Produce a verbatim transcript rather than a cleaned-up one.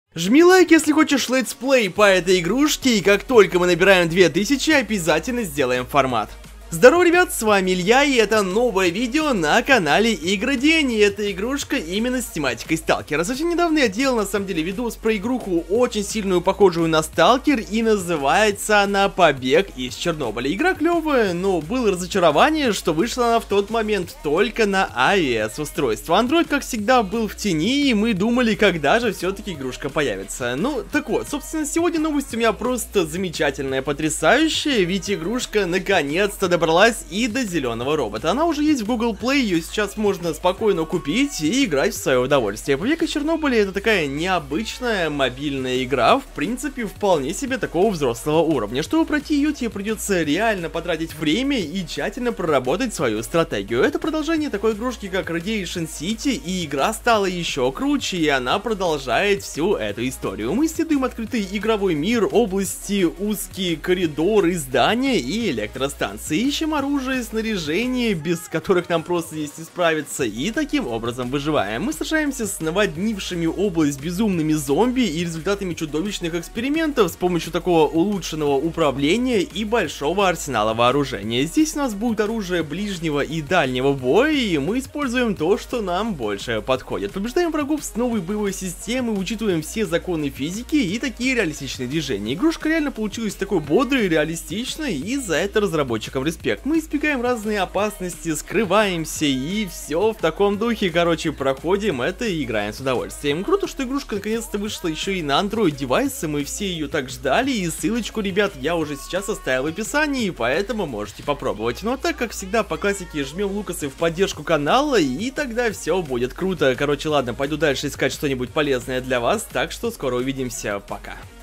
Жми лайк, если хочешь летсплей по этой игрушке, и как только мы набираем две тысячи, обязательно сделаем формат. Здорово, ребят, с вами Илья, и это новое видео на канале Игродень, и эта игрушка именно с тематикой Сталкера. Совсем недавно я делал, на самом деле, видос про игруху, очень сильную, похожую на Сталкер, и называется она «Побег из Чернобыля». Игра клевая, но было разочарование, что вышла она в тот момент только на iOS устройство. Android, как всегда, был в тени, и мы думали, когда же все-таки игрушка появится. Ну, так вот, собственно, сегодня новость у меня просто замечательная, потрясающая, ведь игрушка наконец-то добралась и до зеленого робота. Она уже есть в Google Play, ее сейчас можно спокойно купить и играть в свое удовольствие. «Побег из Чернобыля» — это такая необычная мобильная игра, в принципе, вполне себе такого взрослого уровня. Чтобы пройти ее, тебе придется реально потратить время и тщательно проработать свою стратегию. Это продолжение такой игрушки, как Radiation City, и игра стала еще круче, и она продолжает всю эту историю. Мы исследуем открытый игровой мир, области, узкие коридоры, здания и электростанции. Ищем оружие, снаряжение, без которых нам просто здесь не справиться, и таким образом выживаем. Мы сражаемся с наводнившими область безумными зомби и результатами чудовищных экспериментов с помощью такого улучшенного управления и большого арсенала вооружения. Здесь у нас будет оружие ближнего и дальнего боя, и мы используем то, что нам больше подходит. Побеждаем врагов с новой боевой системой, учитываем все законы физики и такие реалистичные движения. Игрушка реально получилась такой бодрой, реалистичной, и за это разработчикам респект. Мы избегаем разные опасности, скрываемся и все в таком духе, короче, проходим это и играем с удовольствием. Круто, что игрушка наконец-то вышла еще и на Android девайсы, мы все ее так ждали, и ссылочку, ребят, я уже сейчас оставил в описании, поэтому можете попробовать. Но так как всегда по классике жмем лукасы в поддержку канала, и тогда все будет круто. Короче, ладно, пойду дальше искать что-нибудь полезное для вас, так что скоро увидимся, пока.